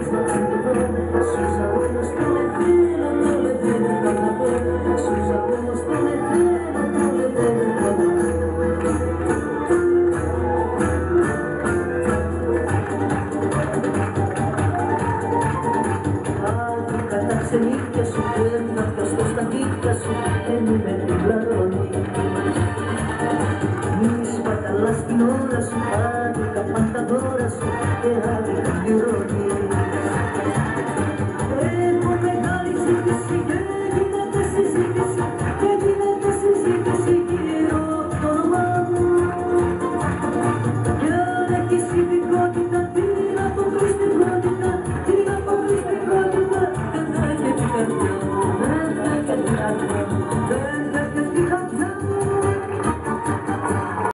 Ξενύχια σου πρέπει να πιαστώ στα δίχτυα σου, δεν με πληρώνει. Μη σπαταλάς την ώρα